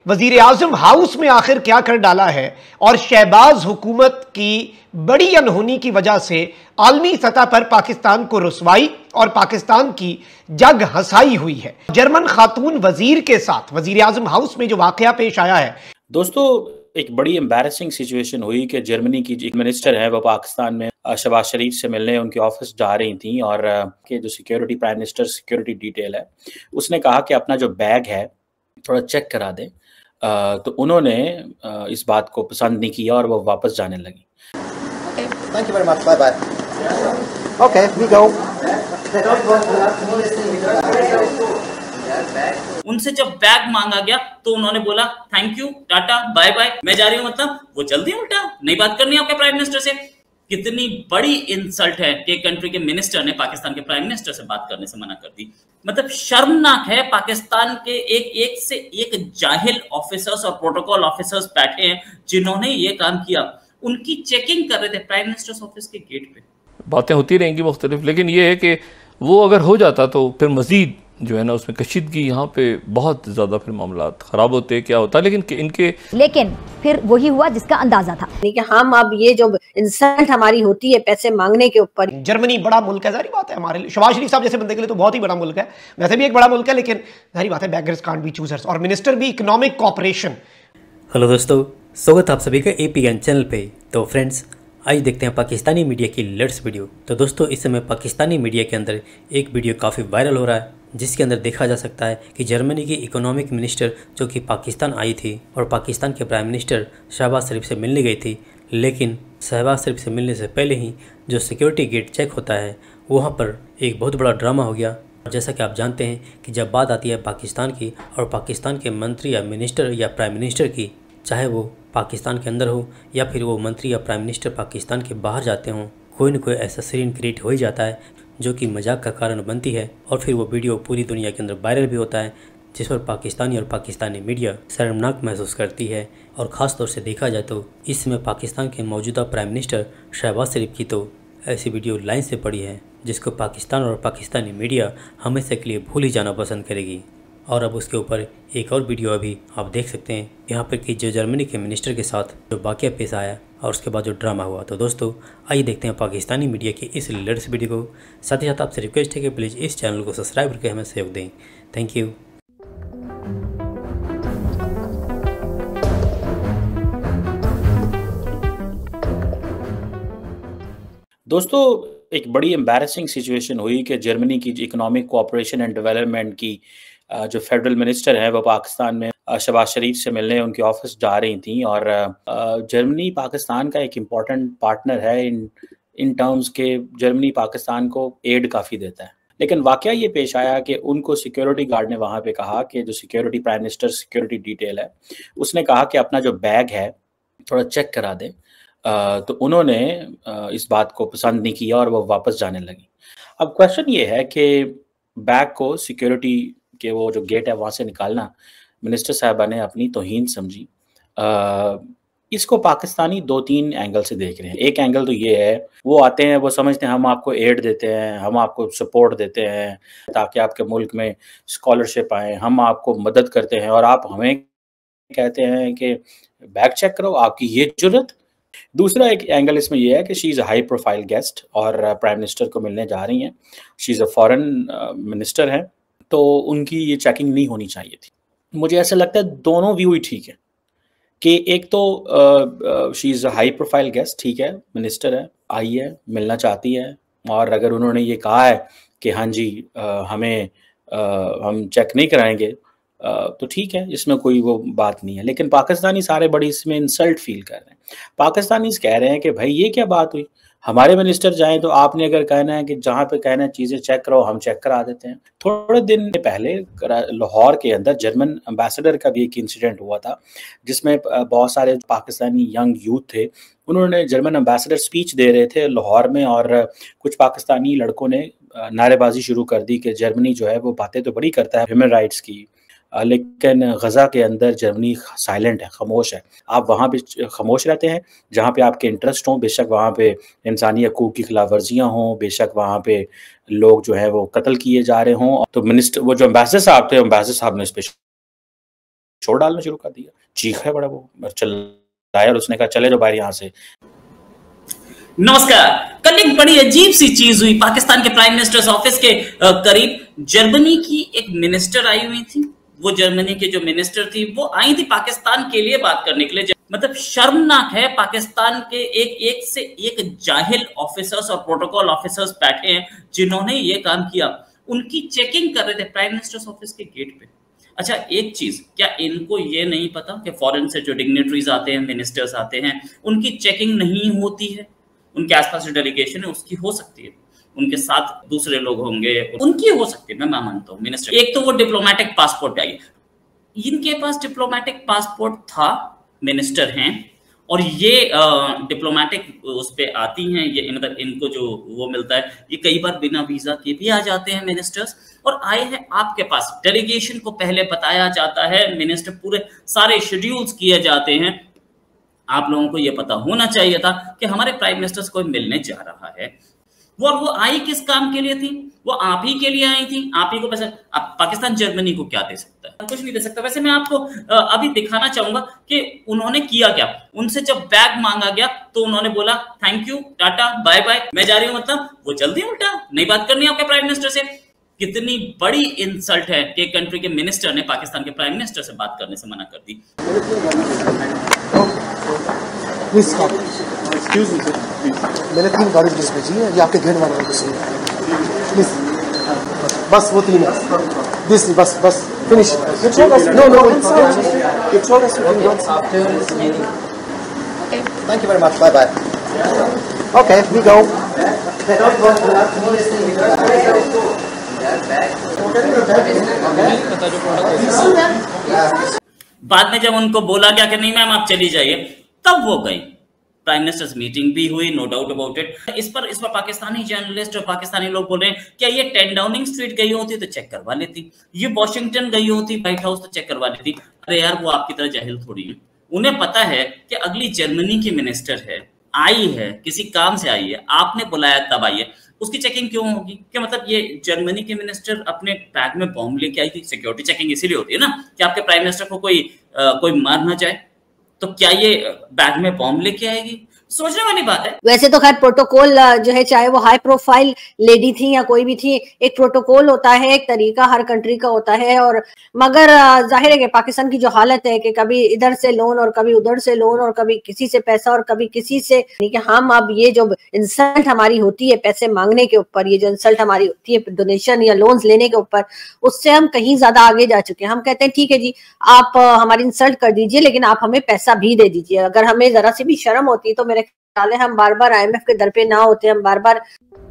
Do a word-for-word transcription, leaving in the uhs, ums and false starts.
वजीर आजम हाउस में आखिर क्या कर डाला है और शहबाज हुकूमत की बड़ी अनहोनी की वजह से आलमी सतह पर पाकिस्तान को रुसवाई और पाकिस्तान की जग हंसाई हुई है। जर्मन खातून वजीर के साथ वजीर आजम हाउस में जो वाकया पेश आया है। दोस्तों, एक बड़ी एम्बैरेसिंग सिचुएशन हुई कि जर्मनी की एक मिनिस्टर है वो पाकिस्तान में शहबाज शरीफ से मिलने उनके ऑफिस जा रही थी और के जो security prime minister security detail है उसने कहा कि अपना जो बैग है थोड़ा चेक करा दें। तो उन्होंने इस बात को पसंद नहीं किया और वो वापस जाने लगी। Thank you very much. Bye bye. Okay, we go. उनसे जब बैग मांगा गया तो उन्होंने बोला thank you, tata, bye bye, मैं जा रही हूँ। मतलब वो जल्दी उल्टा नहीं बात करनी आपके प्राइम मिनिस्टर से। कितनी बड़ी इंसल्ट है कि कंट्री के मिनिस्टर ने पाकिस्तान के प्राइम मिनिस्टर से बात करने से मना कर दी। मतलब शर्मनाक है। पाकिस्तान के एक एक से एक जाहिल ऑफिसर्स और प्रोटोकॉल ऑफिसर्स बैठे हैं जिन्होंने ये काम किया। उनकी चेकिंग कर रहे थे प्राइम मिनिस्टर्स ऑफिस के गेट पे। बातें होती रहेंगी मुख्तलिफ, लेकिन ये है कि वो अगर हो जाता तो फिर मजीद जो है ना उसमें कशीदगी यहाँ पे बहुत ज़्यादा फिर मामला ख़राब होते क्या होता। लेकिन इनके लेकिन फिर वही हुआ जिसका अंदाजा था कि हम अब ये जो इंसल्ट हमारी होती है पैसे मांगने के ऊपर। जर्मनी बड़ा मुल्क है, जारी बात है हमारे लिए शहबाज शरीफ साहब जैसे बंदे के लिए तो बहुत ही बड़ा मुल्क है, वैसे भी एक बड़ा मुल्क है, लेकिन जारी बात है बेगर्स कांट बी चूजर्स। और मिनिस्टर भी इकोनॉमिक कॉपरेशन। हेलो दोस्तों, स्वागत आप सभी का एपीएन चैनल पे। तो फ्रेंड्स, आइए देखते हैं पाकिस्तानी मीडिया की लेटेस्ट वीडियो। तो दोस्तों, इस समय पाकिस्तानी मीडिया के अंदर एक वीडियो काफ़ी वायरल हो रहा है जिसके अंदर देखा जा सकता है कि जर्मनी की इकोनॉमिक मिनिस्टर जो कि पाकिस्तान आई थी और पाकिस्तान के प्राइम मिनिस्टर शहबाज शरीफ से मिलने गई थी, लेकिन शहबाज शरीफ से मिलने से पहले ही जो सिक्योरिटी गेट चेक होता है वहाँ पर एक बहुत बड़ा ड्रामा हो गया। जैसा कि आप जानते हैं कि जब बात आती है पाकिस्तान की और पाकिस्तान के मंत्री या मिनिस्टर या प्राइम मिनिस्टर की, चाहे वो पाकिस्तान के अंदर हो या फिर वो मंत्री या प्राइम मिनिस्टर पाकिस्तान के बाहर जाते हों, कोई न कोई ऐसा सीन क्रिएट हो ही जाता है जो कि मजाक का कारण बनती है और फिर वो वीडियो पूरी दुनिया के अंदर वायरल भी होता है, जिस पर पाकिस्तानी और पाकिस्तानी मीडिया शर्मनाक महसूस करती है। और ख़ास तौर से देखा जाए तो इस समय पाकिस्तान के मौजूदा प्राइम मिनिस्टर शहबाज शरीफ की तो ऐसी वीडियो लाइन से पड़ी है जिसको पाकिस्तान और पाकिस्तानी मीडिया हमेशा के लिए भूल ही जाना पसंद करेगी। और अब उसके ऊपर एक और वीडियो अभी आप देख सकते हैं यहाँ पर कि जो जर्मनी के मिनिस्टर के साथ जो वाक़या पेश आया और उसके बाद जो ड्रामा हुआ। तो दोस्तों, आइए देखते हैं पाकिस्तानी मीडिया की इस लेटेस्ट वीडियो को। साथ ही साथ आपसे रिक्वेस्ट है कि प्लीज़ इस चैनल को सब्सक्राइब करके हमें सहयोग दें। Thank you. दोस्तों, एक बड़ी एम्बैरेसिंग सिचुएशन हुई कि जर्मनी की इकोनॉमिक कोऑपरेशन एंड डेवलपमेंट की जो फेडरल मिनिस्टर है वो पाकिस्तान में शहबाज शरीफ से मिलने उनके ऑफिस जा रही थी। और जर्मनी पाकिस्तान का एक इम्पॉर्टेंट पार्टनर है इन इन टर्म्स के जर्मनी पाकिस्तान को एड काफ़ी देता है। लेकिन वाकया ये पेश आया कि उनको सिक्योरिटी गार्ड ने वहाँ पे कहा कि जो security prime minister security detail है उसने कहा कि अपना जो बैग है थोड़ा चेक करा दें। तो उन्होंने इस बात को पसंद नहीं किया और वो वापस जाने लगी। अब क्वेश्चन ये है कि बैग को सिक्योरिटी के वो जो गेट है वहाँ से निकालना मिनिस्टर साहबा ने अपनी तौहीन समझी। आ, इसको पाकिस्तानी दो तीन एंगल से देख रहे हैं। एक एंगल तो ये है, वो आते हैं, वो समझते हैं हम आपको एड देते हैं, हम आपको सपोर्ट देते हैं ताकि आपके मुल्क में स्कॉलरशिप आए, हम आपको मदद करते हैं और आप हमें कहते हैं कि बैग चेक करो, आपकी ये जरूरत। दूसरा एक एंगल इसमें यह है कि she is a high profile guest और प्राइम मिनिस्टर को मिलने जा रही हैं, she is a foreign minister है, तो उनकी ये चेकिंग नहीं होनी चाहिए थी। मुझे ऐसा लगता है दोनों व्यू ही ठीक है कि एक तो she is a high profile guest, ठीक है, मिनिस्टर है, आई है, मिलना चाहती है, और अगर उन्होंने ये कहा है कि हाँ जी आ, हमें आ, हम चेक नहीं कराएंगे तो ठीक है, इसमें कोई वो बात नहीं है। लेकिन पाकिस्तानी सारे बड़ी इसमें इंसल्ट फील कर रहे हैं। पाकिस्तानी कह रहे हैं कि भाई ये क्या बात हुई, हमारे मिनिस्टर जाएं तो आपने अगर कहना है कि जहाँ पे कहना है चीज़ें चेक करो हम चेक करा देते हैं। थोड़े दिन पहले लाहौर के अंदर जर्मन एम्बेसडर का भी एक इंसिडेंट हुआ था जिसमें बहुत सारे पाकिस्तानी यंग यूथ थे, उन्होंने जर्मन एम्बेसडर स्पीच दे रहे थे लाहौर में और कुछ पाकिस्तानी लड़कों ने नारेबाजी शुरू कर दी कि जर्मनी जो है वो बातें तो बड़ी करता है ह्यूमन राइट्स की, लेकिन गज़ा के अंदर जर्मनी साइलेंट है, खामोश है। आप वहाँ पे खामोश रहते हैं जहाँ पे आपके इंटरेस्ट हों, बेशक वहाँ पे इंसानी हकूक़ की खिलाफ वर्जियाँ हों, बेशक वहाँ पे लोग जो है वो कत्ल किए जा रहे हों। तो मिनिस्टर वो जो एम्बेसडर साहब थे, एम्बेसडर साहब ने इस पे शोर डालना शुरू कर दिया, चीखा बड़ा वो चिल्लाया और उसने कहा चले जाओ बाहर यहाँ से। नमस्कार। कल एक बड़ी अजीब सी चीज हुई पाकिस्तान के प्राइम मिनिस्टर्स ऑफिस के करीब। जर्मनी की एक मिनिस्टर आई हुई थी। वो जर्मनी के जो मिनिस्टर थी वो आई थी पाकिस्तान के लिए बात करने के लिए। मतलब शर्मनाक है, पाकिस्तान के एक एक से एक जाहिल ऑफिसर्स और प्रोटोकॉल ऑफिसर्स बैठे हैं जिन्होंने ये काम किया। उनकी चेकिंग कर रहे थे प्राइम मिनिस्टर्स ऑफिस के गेट पे। अच्छा एक चीज, क्या इनको ये नहीं पता कि फॉरेन से जो डिग्नेटरीज आते हैं, मिनिस्टर्स आते हैं, उनकी चेकिंग नहीं होती है? उनके आसपास जो डेलीगेशन है उसकी हो सकती है, उनके साथ दूसरे लोग होंगे, उनकी हो सकती है, मैं मानता हूँ मिनिस्टर। एक तो वो डिप्लोमेटिक पासपोर्ट पे आई, इनके पास डिप्लोमेटिक पासपोर्ट था, मिनिस्टर हैं, और ये डिप्लोमेटिक उस पे आती हैं, ये मतलब इनको जो वो मिलता है, ये कई बार बिना वीजा के भी आ जाते हैं मिनिस्टर्स, और आए हैं आपके पास। डेलीगेशन को पहले बताया जाता है, मिनिस्टर पूरे सारे शेड्यूल्स किए जाते हैं। आप लोगों को ये पता होना चाहिए था कि हमारे प्राइम मिनिस्टर से कोई मिलने जा रहा है। वो वो आई किस काम के लिए थी? वो आप ही के लिए आई थी, आप ही को पैसा। अब पाकिस्तान जर्मनी को क्या दे सकता है? कुछ नहीं दे सकता। वैसे मैं आपको अभी दिखाना चाहूंगा कि उन्होंने किया क्या। उनसे जब बैग मांगा गया तो उन्होंने बोला thank you, tata, bye bye, मैं जा रही हूँ। मतलब वो जल्दी उल्टा, नहीं बात करनी आपके प्राइम मिनिस्टर से। कितनी बड़ी इंसल्ट है कि कंट्री के मिनिस्टर ने पाकिस्तान के प्राइम मिनिस्टर से बात करने से मना कर दी। प्लीज एक्सक्यूज मी सर, मैंने तीन गाड़ी लिस्ट भेजी है, ये आपके घर वाले को प्लीज बस वो तीन है, दिस बस बस finish. No no it's all Thank you very much. Bye bye. Okay, we go. बाद में जब उनको बोला गया कि नहीं मैम आप चली जाइए, तब वो गई। प्राइम मिनिस्टर्स मीटिंग भी हुई, नो डाउट अबाउट इट। इस पर इस पर पाकिस्तानी जर्नलिस्ट और पाकिस्तानी लोग बोल रहे हैं क्या ये टेन डाउनिंग स्ट्रीट गई होती तो चेक करवा लेती, ये वॉशिंगटन गई होती व्हाइट हाउस तो चेक करवा लेती। अरे यार वो आपकी तरह जाहिल थोड़ी है, उन्हें पता है कि अगली जर्मनी की मिनिस्टर है, आई है, किसी काम से आई है, आपने बुलाया तब आई है, उसकी चेकिंग क्यों होगी? क्या मतलब ये जर्मनी के मिनिस्टर अपने बैग में बॉम्ब लेके आई थी? सिक्योरिटी चेकिंग इसीलिए होती है ना कि आपके प्राइम मिनिस्टर को कोई आ, कोई मार ना जाए। तो क्या ये बैग में बॉम्ब लेके आएगी? सोचने वाली बात है। वैसे तो खैर प्रोटोकॉल जो है, चाहे वो हाई प्रोफाइल लेडी थी या कोई भी थी, एक प्रोटोकॉल होता है, एक तरीका हर कंट्री का होता है। और मगर जाहिर है कि पाकिस्तान की जो हालत है कि कभी इधर से लोन और कभी उधर से लोन और कभी किसी से पैसा और कभी किसी से, कि हम अब ये जो इंसल्ट हमारी होती है पैसे मांगने के ऊपर, ये जो इंसल्ट हमारी होती है डोनेशन या लोन्स लेने के ऊपर, उससे हम कहीं ज्यादा आगे जा चुके हैं। हम कहते हैं ठीक है जी आप हमारी इंसल्ट कर दीजिए लेकिन आप हमें पैसा भी दे दीजिए। अगर हमें जरा सी भी शर्म होती तो मेरे ख्याल है हम बार बार आईएमएफ के दर पे ना होते, हम बार बार